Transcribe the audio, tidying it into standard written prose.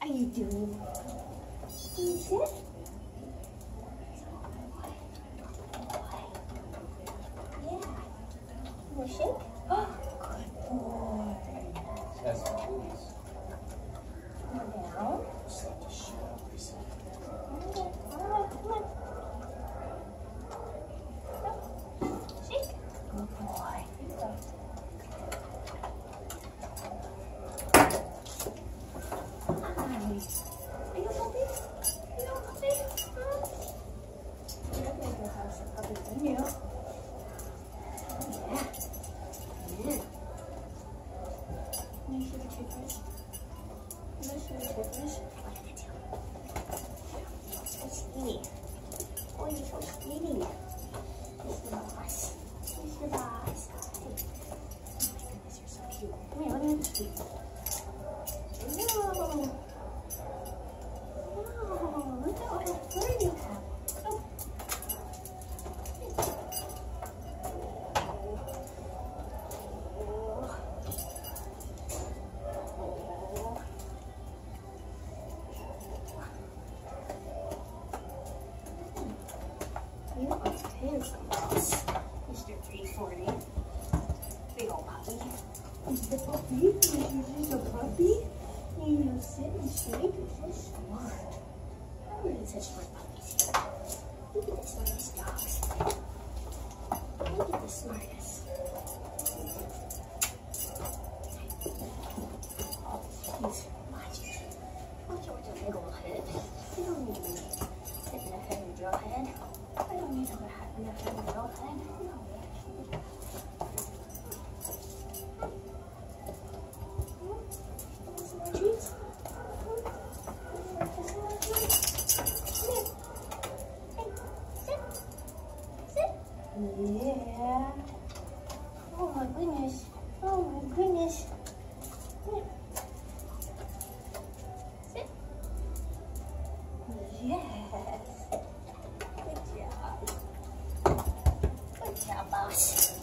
you doing? Can you sit? Yeah. You want to shake? Oh, good boy. Yes, please. Come down. Just like to show. Come on. Shake. Good boy. Here you go. Are you happy? You don't happy? Huh? You're not going to go have some puppies in you. Yeah. Yeah. Can you see the toothbrush? Can you see the toothbrush? Look at the tail. You're so skinny. Oh, you're so skinny. Here's the boss. Here's the boss. Hey. Oh my goodness, you're so cute. Come here, let me look at you. No. No, look at all the fur you have. Oh. You want to handsome boss, Mr. 340. Big old puppy. Is the puppy? Is a puppy? You know, sit and shake. You're so smart. I've never such smart puppies here. Look at the smartest dogs. Look at the smartest. Oh, jeez. Watch it. Watch it with your big old head. You don't need to sit in a head and drill head. I don't need to have a head and drill head. No. Treats? Yeah. Oh my goodness. Oh my goodness. Here. Sit. Yes. Good job. Good job, boss.